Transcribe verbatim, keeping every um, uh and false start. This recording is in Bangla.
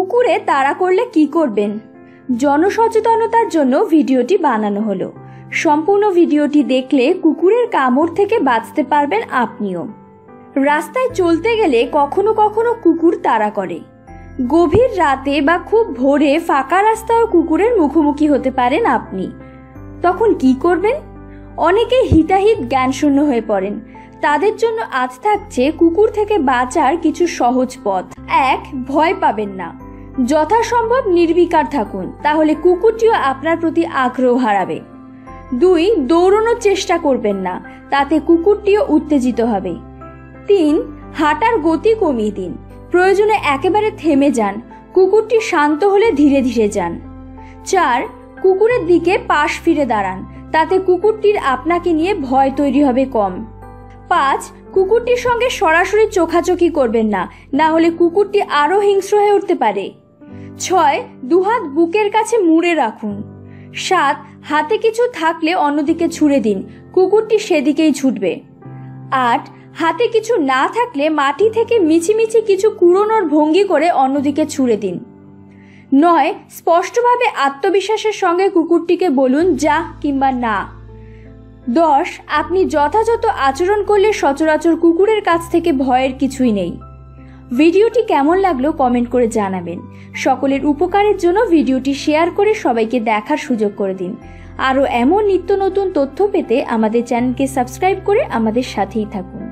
কুকুরে তাড়া করলে কি করবেন? জনসচেতনতার জন্য ভিডিওটি বানানো হলো। সম্পূর্ণ ভিডিওটি দেখলে কুকুরের কামড় থেকে বাঁচতে পারবেন আপনিও। রাস্তায় চলতে গেলে কখনো কখনো কুকুর তাড়া করে। গভীর রাতে বা খুব ভোরে ফাঁকা রাস্তায় কুকুরের মুখোমুখি হতে পারেন আপনি। তখন কি করবেন? অনেকে হিতাহিত জ্ঞানশূন্য হয়ে পড়েন। তাদের জন্য আজ থাকছে কুকুর থেকে বাঁচার কিছু সহজ পথ। এক, ভয় পাবেন না। যথাসম্ভব নির্বিকার থাকুন, তাহলে কুকুরটিও আপনার প্রতি আগ্রহ হারাবে। দুই, দৌড়ানোর চেষ্টা করবেন না, তাতে কুকুরটিও উত্তেজিত হবে। তিন, হাঁটার গতি কমিয়ে দিন। প্রয়োজনে একেবারে থেমে যান, কুকুরটি শান্ত হলে ধীরে ধীরে যান। চার, কুকুরের দিকে পাশ ফিরে দাঁড়ান, তাতে কুকুরটির আপনাকে নিয়ে ভয় তৈরি হবে কম। পাঁচ, কুকুরটির সঙ্গে সরাসরি চোখাচোখি করবেন না, না হলে কুকুরটি আরও হিংস্র হয়ে উঠতে পারে। ছয়, দুহাত বুকের কাছে মুড়ে রাখুন। সাত, হাতে কিছু থাকলে অন্যদিকে ছুঁড়ে দিন, কুকুরটি সেদিকেই ছুটবে। আট, হাতে কিছু না থাকলে মাটি থেকে মিছিমিছি কিছু কুড়োনোর ভঙ্গি করে অন্যদিকে ছুঁড়ে দিন। নয়, স্পষ্টভাবে আত্মবিশ্বাসের সঙ্গে কুকুরটিকে বলুন যা কিংবা না। দশ, আপনি যথাযথ আচরণ করলে সচরাচর কুকুরের কাছ থেকে ভয়ের কিছুই নেই। ভিডিওটি কেমন লাগলো কমেন্ট করে জানাবেন। সকলের উপকারের জন্য ভিডিওটি শেয়ার করে সবাইকে দেখার সুযোগ করে দিন। আরও এমন নিত্য নতুন তথ্য পেতে আমাদের চ্যানেলকে সাবস্ক্রাইব করে আমাদের সাথেই থাকুন।